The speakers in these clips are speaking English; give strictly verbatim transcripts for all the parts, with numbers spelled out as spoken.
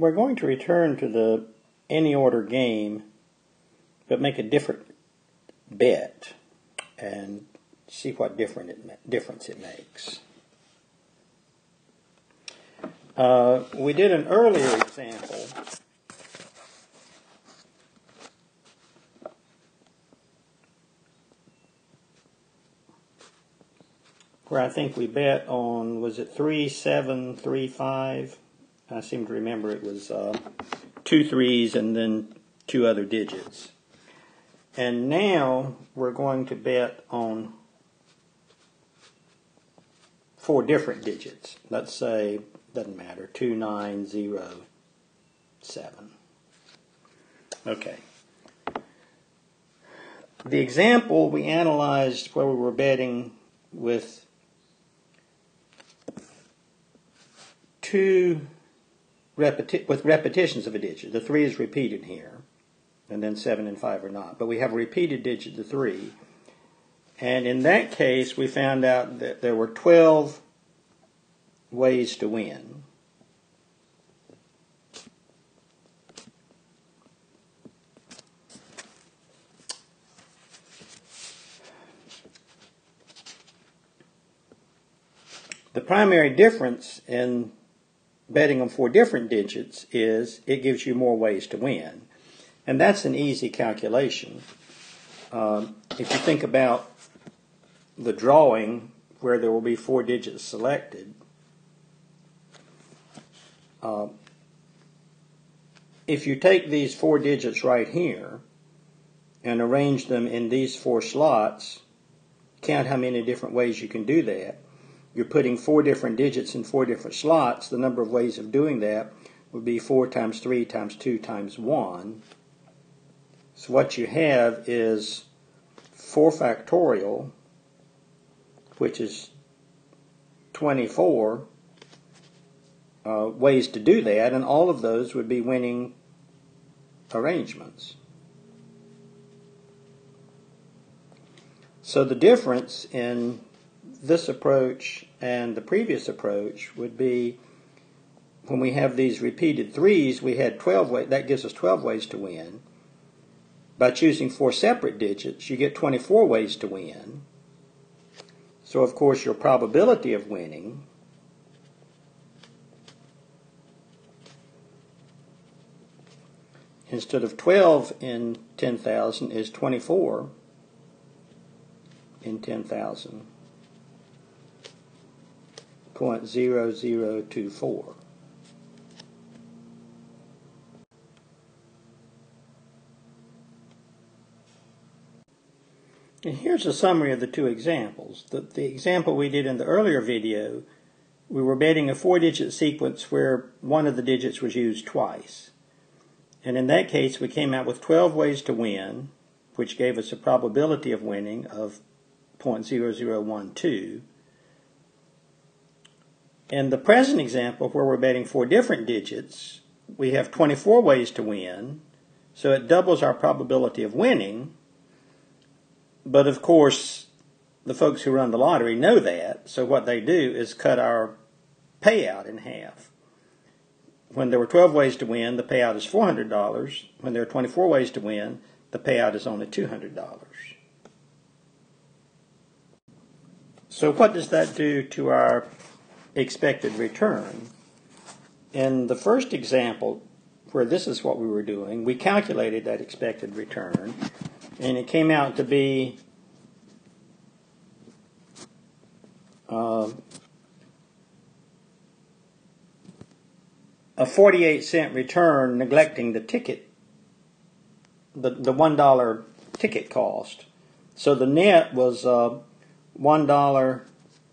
we're going to return to the any order game, but make a different bet and see what different it, difference it makes. Uh, we did an earlier example where I think we bet on, was it three, seven, three, five? I seem to remember it was uh, two threes and then two other digits. And now we're going to bet on four different digits. Let's say, doesn't matter, two, nine, zero, seven. Okay. The example we analyzed where we were betting with two repeti with repetitions of a digit. The three is repeated here, and then seven and five are not. But we have a repeated digit, the three. And in that case, we found out that there were twelve ways to win. The primary difference in betting on four different digits is it gives you more ways to win. And that's an easy calculation. Um, if you think about the drawing where there will be four digits selected, uh, if you take these four digits right here and arrange them in these four slots, count how many different ways you can do that. You're putting four different digits in four different slots. The number of ways of doing that would be four times three times two times one. So what you have is four factorial, which is twenty-four uh, ways to do that, and all of those would be winning arrangements. So the difference in this approach and the previous approach would be when we have these repeated threes, we had twelve ways. That gives us twelve ways to win. By choosing four separate digits, you get twenty-four ways to win. So, of course, your probability of winning instead of twelve in ten thousand is twenty-four in ten thousand. zero point zero zero two four. And here's a summary of the two examples. The, the example we did in the earlier video, we were betting a four-digit sequence where one of the digits was used twice. And in that case, we came out with twelve ways to win, which gave us a probability of winning of zero point zero zero one two. In the present example, where we're betting four different digits, we have twenty-four ways to win, so it doubles our probability of winning. But of course, the folks who run the lottery know that, so what they do is cut our payout in half. When there were twelve ways to win, the payout is four hundred dollars. When there are twenty-four ways to win, the payout is only two hundred dollars. So what does that do to our expected return? In the first example, where this is what we were doing, we calculated that expected return, and it came out to be uh, a forty-eight cent return, neglecting the ticket, the, the one dollar ticket cost. So the net was uh, one dollar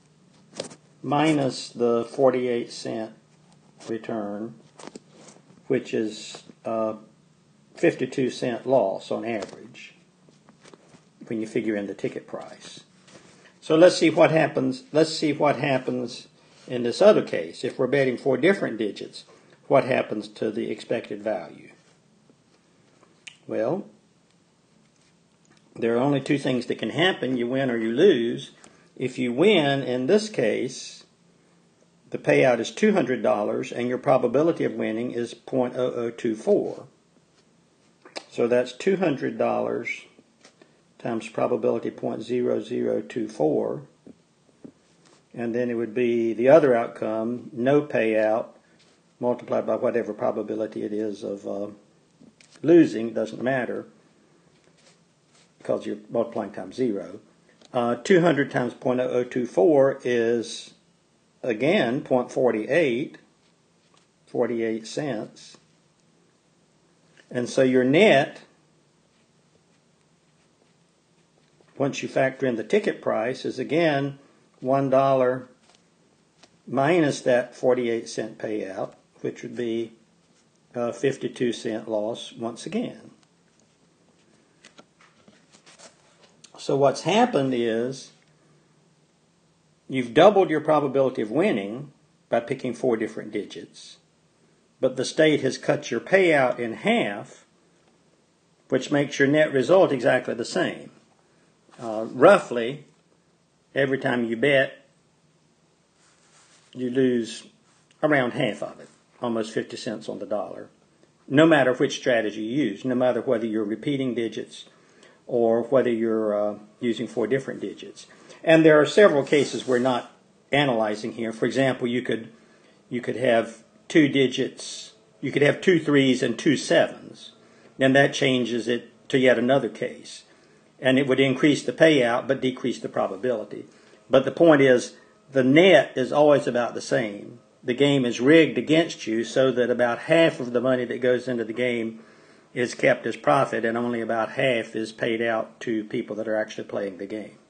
minus the forty-eight cent return, which is uh, fifty-two cent loss on average when you figure in the ticket price. So let's see what happens. Let's see what happens in this other case. If we're betting four different digits, what happens to the expected value? Well, there are only two things that can happen. You win or you lose. If you win, in this case, the payout is two hundred dollars, and your probability of winning is zero point zero zero two four. So that's two hundred dollars times probability zero point zero zero two four. And then it would be the other outcome, no payout, multiplied by whatever probability it is of uh, losing, doesn't matter, because you're multiplying times zero. Uh, two hundred times zero point zero zero two four is, again, zero point four eight, forty-eight cents. And so your net, once you factor in the ticket price, is again one dollar minus that forty-eight cent payout, which would be a fifty-two cent loss once again. So what's happened is you've doubled your probability of winning by picking four different digits, but the state has cut your payout in half, which makes your net result exactly the same. Uh, roughly, every time you bet, you lose around half of it, almost fifty cents on the dollar, no matter which strategy you use, no matter whether you're repeating digits or whether you're uh, using four different digits. And there are several cases we're not analyzing here. For example, you could you could have two digits, you could have two threes and two sevens, and that changes it to yet another case. And it would increase the payout but decrease the probability. But the point is, the net is always about the same. The game is rigged against you so that about half of the money that goes into the game is kept as profit, and only about half is paid out to people that are actually playing the game.